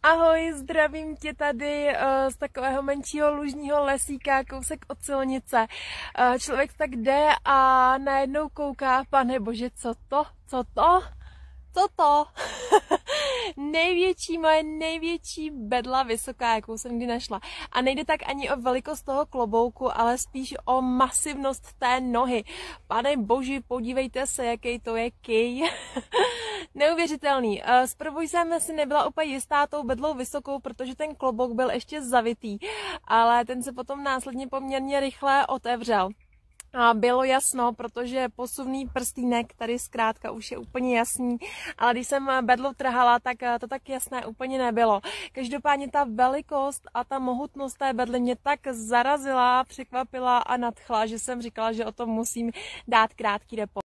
Ahoj, zdravím tě tady z takového menšího lužního lesíka, kousek od silnice. Člověk tak jde a najednou kouká, pane bože, co to? Co to? Co to? Moje největší bedla vysoká, jakou jsem kdy našla. A nejde tak ani o velikost toho klobouku, ale spíš o masivnost té nohy. Pane boži, podívejte se, jaký to je kij. Neuvěřitelný. Zprvu jsem si nebyla úplně jistá tou bedlou vysokou, protože ten klobouk byl ještě zavitý, ale ten se potom následně poměrně rychle otevřel. A bylo jasno, protože posuvný prstýnek tady zkrátka už je úplně jasný, ale když jsem bedlu trhala, tak to tak jasné úplně nebylo. Každopádně ta velikost a ta mohutnost té bedly mě tak zarazila, překvapila a nadchla, že jsem říkala, že o tom musím dát krátký report.